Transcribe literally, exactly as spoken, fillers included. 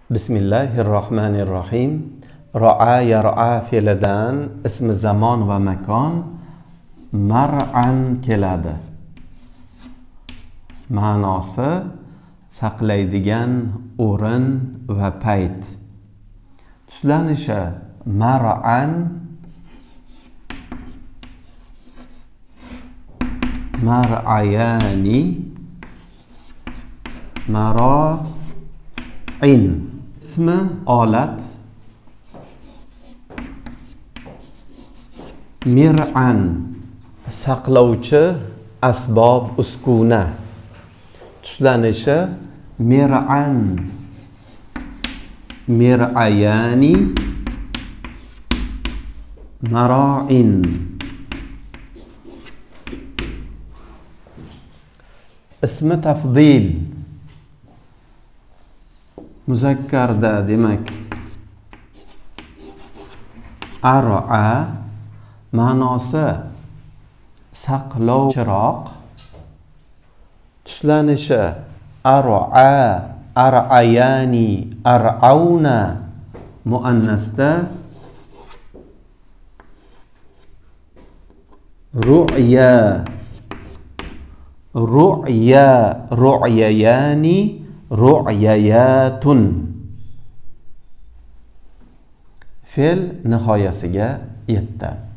Bismillahirrohmanirrohim. Ra'a yar'a fe'lidan ismi zamon va makon mar'an keladi. Ma'nosi saqlaydigan o'rin va payt. Tuslanishi mar'an mar'ayani mara'in. Ismi olat mir'an saqlovchi asbob uskuna. Tuslanishi mir'an mir'ayani mara'in. Ismi tafdil muzakkarda demak ar'a ma'nosi saqlovchiroq. Tuslanishi ar'a ar'ayani ar'auna muannasda ru'ya ru'ya ru'yayani ru'yayatun. Fe'l nihoyasiga yetdi.